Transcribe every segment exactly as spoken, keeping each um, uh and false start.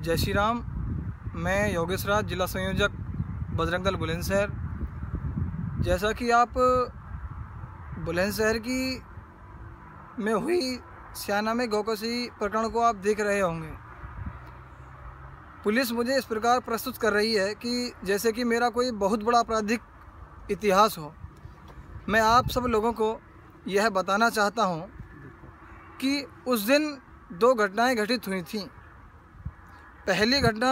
जय श्री राम। मैं योगेश राज, जिला संयोजक बजरंग दल बुलंदशहर। जैसा कि आप बुलंदशहर की में हुई स्याना में गौकशी प्रकरण को आप देख रहे होंगे। पुलिस मुझे इस प्रकार प्रस्तुत कर रही है कि जैसे कि मेरा कोई बहुत बड़ा आपराधिक इतिहास हो। मैं आप सब लोगों को यह बताना चाहता हूं कि उस दिन दो घटनाएं घटित हुई थीं। पहली घटना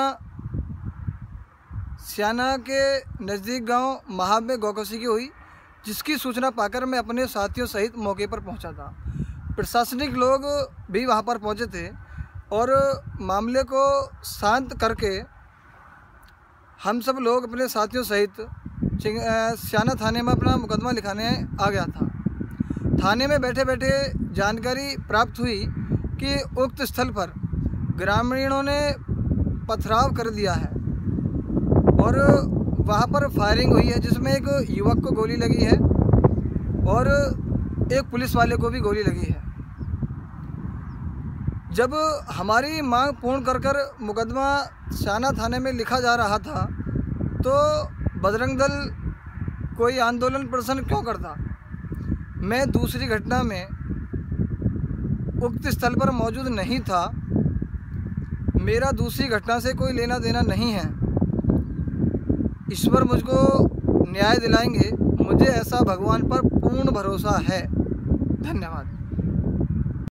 स्याना के नज़दीक गांव महाब में गौकशी की हुई, जिसकी सूचना पाकर मैं अपने साथियों सहित मौके पर पहुंचा था। प्रशासनिक लोग भी वहां पर पहुंचे थे और मामले को शांत करके हम सब लोग अपने साथियों सहित स्याना थाने में अपना मुकदमा लिखाने आ गया था। थाने में बैठे बैठे जानकारी प्राप्त हुई कि उक्त स्थल पर ग्रामीणों ने पथराव कर दिया है और वहां पर फायरिंग हुई है, जिसमें एक युवक को गोली लगी है और एक पुलिस वाले को भी गोली लगी है। जब हमारी मांग पूर्ण कर कर मुकदमा स्याना थाने में लिखा जा रहा था तो बजरंग दल कोई आंदोलन प्रदर्शन क्यों करता। मैं दूसरी घटना में उक्त स्थल पर मौजूद नहीं था। मेरा दूसरी घटना से कोई लेना देना नहीं है। ईश्वर मुझको न्याय दिलाएंगे, मुझे ऐसा भगवान पर पूर्ण भरोसा है। धन्यवाद।